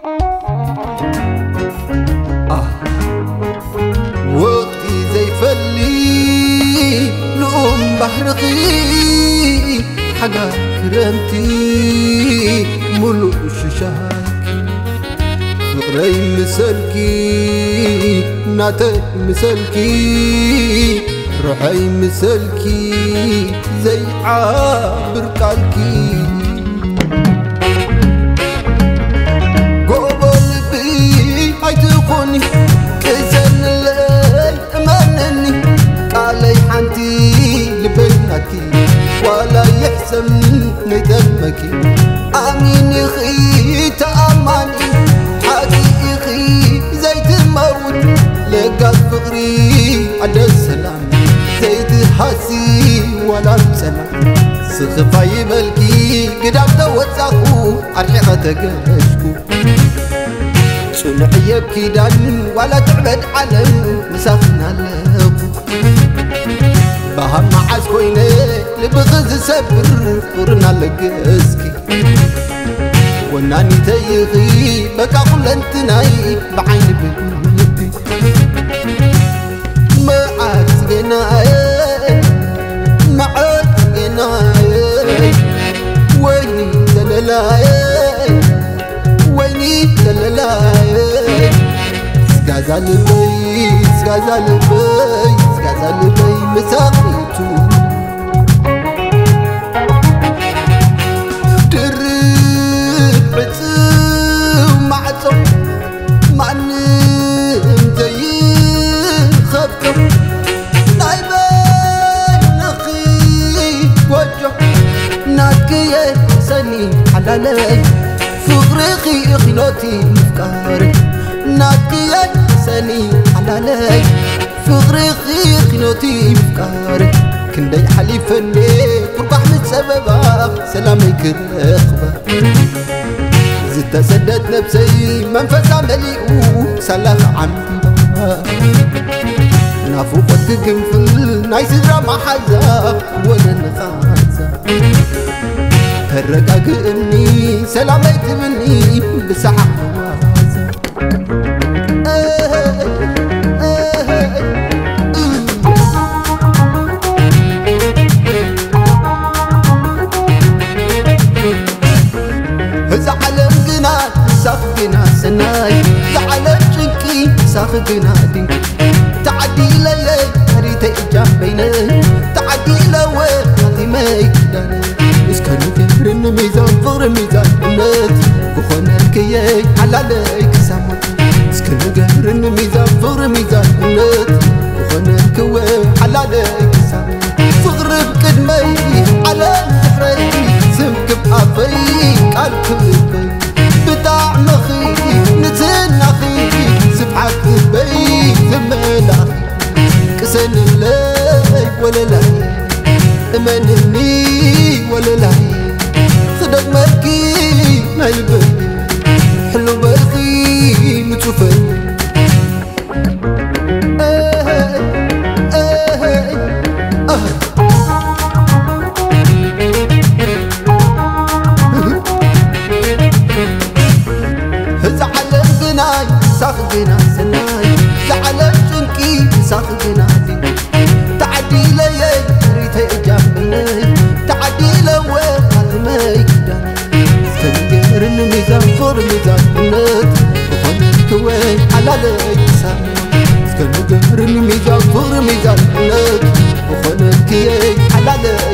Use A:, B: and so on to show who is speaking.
A: وقتي زي فلي لقوم بحرقي حاجة كرمتي ملوش شهاك فقري مسلكي ناتك مسلكي روحي مسلكي زي عابر كالكي قبل بي هيتقوني كزن لي امانني قالي حنتي لبناتي ولا يحسن ندمكي امين خي تاماني حقي خي زيت الموت لقى فقري على السلام زيت حاسي ولا بسلام سخفاي ملكي قدام توسخو ارحقه تقشكو صنع يبكي دان ولا تعبد علم مسافنا لكو بهم معاز كوينه لبغز سبر قرنا لقسكي وناني تيغي بقى قلنتناي بعين بنتي معاك سقناي معاك سقناي ويني دللاي ويني دللاي سقازال بي سقازال بي سقازال بي مساقيتو درب عتو معتو معنم زي خبتو نايبين نخي وجو ناكي سني حلالي فقري خيلوتي مفكاري ناكي سني حلالي فقري خيلوتي مفكاري كندي حليفني فرقح متسببا سلامي كرخبا زدت سدت نفسي منفسا مليئو سلام عمبا نافوقت قنفل ناي سدرا محزا ولا نخازا ترقاقني سلامي تبني بسحق وازا زعلم قنا ساخقنا سناي زعلم شنكي ساخقنا دين تعدي لي ريت اجام بيني تعدي لوي خاطي ما يكداني اسكنو كبرن ميزان فغر ميزان النت كخونك يي حلاليك سامت اسكنو كبرن ميزان فغر ميزان النت كخونك وي حلاليك سامت فغر بقدمي على الزحري سمك بأفي قال كبري بتاع مخي نتن أخي سبحك بي ثمن أخي كسن لي ولا لاي امنني ولا لاي صدق مركي ما يبني حلو برخي متوفي زعلم قناي ساخقنا سناي زعلم شنكي ساخقنا دين تعدي لي ريت اجامني تعدي لوي خاتمي كداني سكنقرن ميزان فور ميزان النت وخونك وي حلالك سامي سكنقرن ميزان فور ميزان النت وخونك يي حلالك